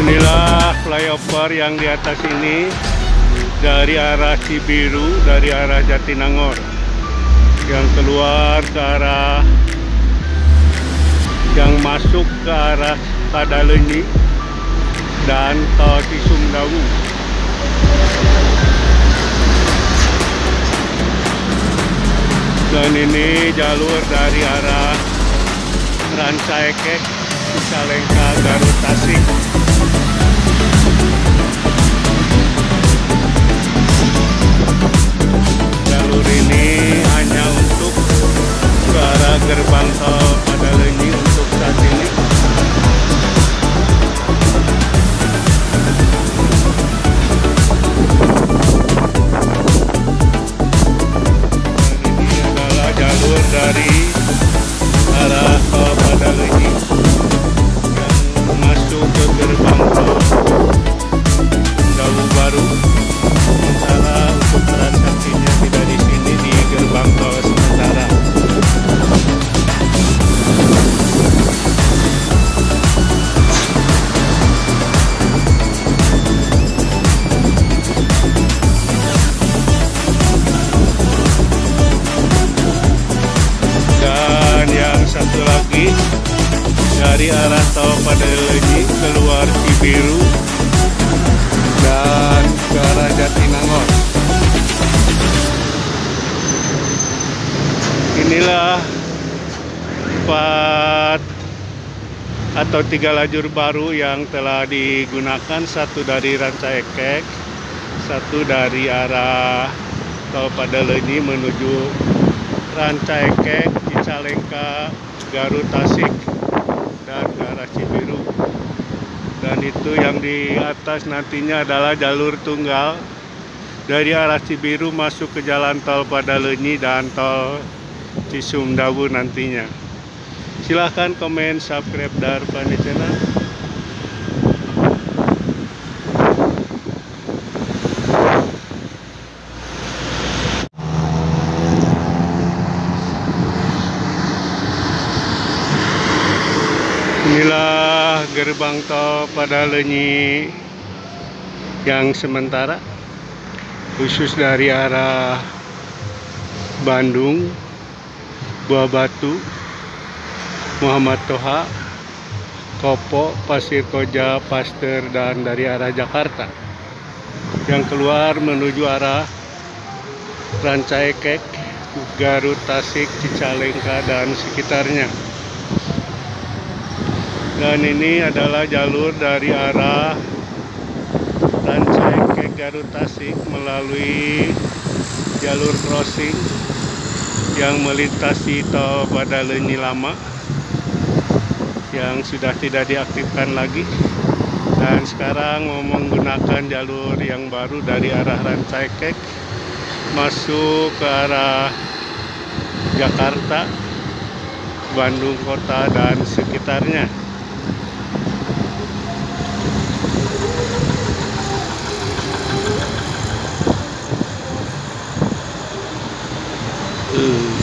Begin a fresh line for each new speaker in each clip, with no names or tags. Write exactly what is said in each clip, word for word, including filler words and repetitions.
Inilah flyover yang di atas ini dari arah Cibiru, dari arah Jatinangor, yang keluar ke arah, yang masuk ke arah Padalenyi dan tol Cisumdawu. Dan ini jalur dari arah Rancaekek, Cicalengka, Garut, Tasik. Jalur ini hanya untuk ke arah gerbang tol Padalenyi untuk saat ini. Dan ini adalah jalur dari arah tol Padalenyi yang masuk ke gerbang tol Dawu Baru. Sementara untuk transaksinya tidak di sini, di gerbang tol sementara. Dan yang satu lagi dari arah tol Padalenyi keluar Cibiru dan ke arah Jatinangor. Inilah empat atau tiga lajur baru yang telah digunakan, satu dari Rancaekek, satu dari arah tol Padalenyi menuju Rancaekek, Cicalengka, Garut, Tasik, dan ke arah Cibiru. Dan itu yang di atas nantinya adalah jalur tunggal dari arah Cibiru masuk ke jalan tol Padalenyi dan tol Cisumdawu nantinya. Silahkan komen, subscribe Darpani Channel. Inilah gerbang tol Padalenyi yang sementara, khusus dari arah Bandung, Buah Batu, Muhammad Toha, Kopo, Pasir Koja, Pasteur, dan dari arah Jakarta yang keluar menuju arah Rancaekek, Garut, Tasik, Cicalengka, dan sekitarnya. Dan ini adalah jalur dari arah Rancaekek, Garut, Tasik melalui jalur crossing yang melintasi tol Padalenyi lama yang sudah tidak diaktifkan lagi, dan sekarang mau menggunakan jalur yang baru dari arah Rancaekek masuk ke arah Jakarta, Bandung kota, dan sekitarnya. Hmm.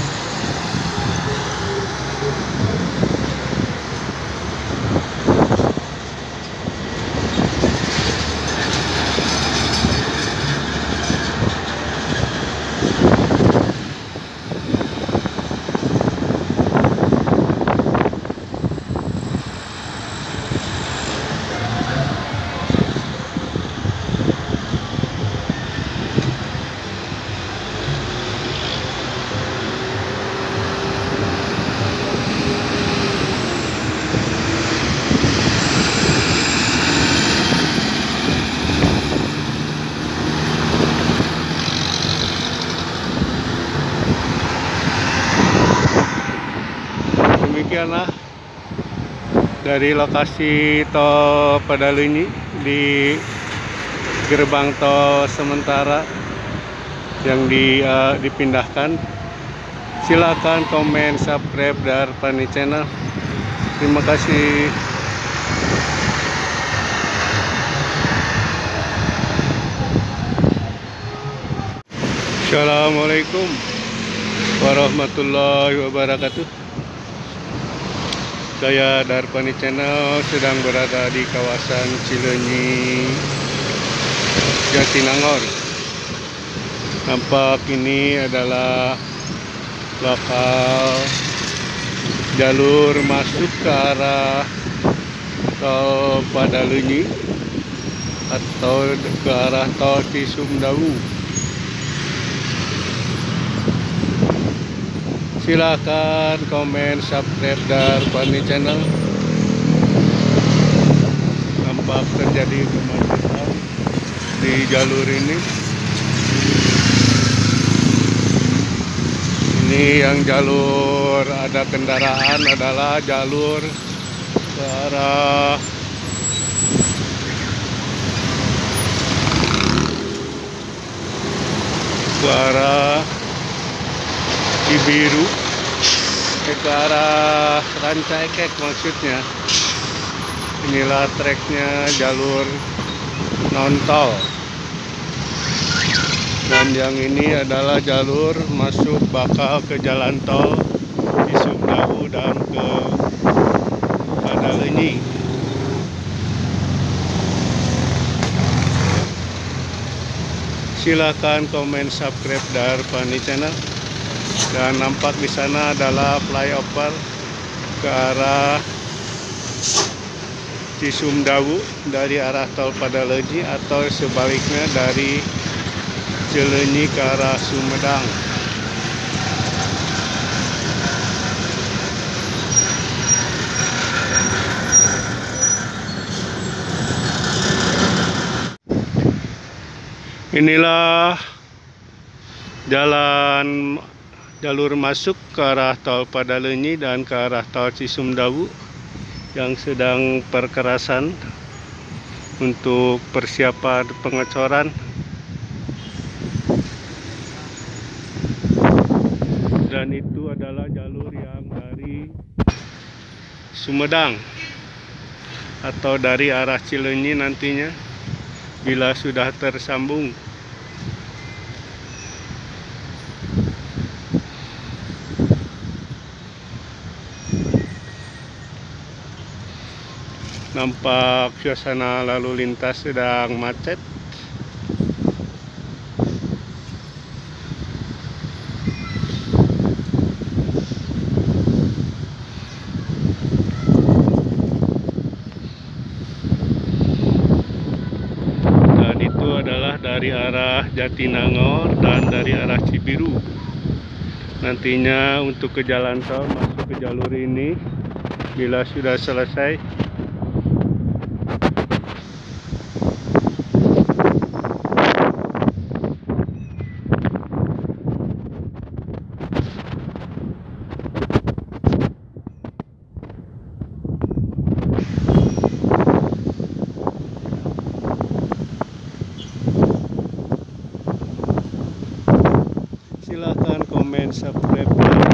Demikianlah dari lokasi tol Padalenyi di gerbang tol sementara yang di, uh, dipindahkan. Silakan komen, subscribe Darpani Channel. Terima kasih. Assalamualaikum warahmatullahi wabarakatuh. Saya Darpani Channel sedang berada di kawasan Cileunyi, Jatinangor. Nampak ini adalah lokal jalur masuk ke arah tol Padalenyi atau ke arah tol Cisumdawu. Silakan komen, subscribe Darpani Channel. Nampak terjadi kemacetan di jalur ini. Ini yang jalur ada kendaraan adalah jalur ke arah ke arah Cibiru, ke arah Ranca Ekek maksudnya. Inilah treknya jalur non tol. Dan yang ini adalah jalur masuk bakal ke jalan tol Cisumdawu dan ke Padalenyi. Silakan komen, subscribe Darpani Channel. Dan nampak di sana adalah flyover ke arah Cisumdawu dari arah tol Padalenyi atau sebaliknya dari Cileunyi ke arah Sumedang. Inilah jalan jalur masuk ke arah tol Padalenyi dan ke arah tol Cisumdawu yang sedang perkerasan untuk persiapan pengecoran. Dan itu adalah jalur yang dari Sumedang atau dari arah Cileunyi nantinya bila sudah tersambung. Nampak suasana lalu lintas sedang macet. Dan itu adalah dari arah Jatinangor dan dari arah Cibiru. Nantinya untuk ke jalan tol masuk ke jalur ini bila sudah selesai. Silakan komen, subscribe.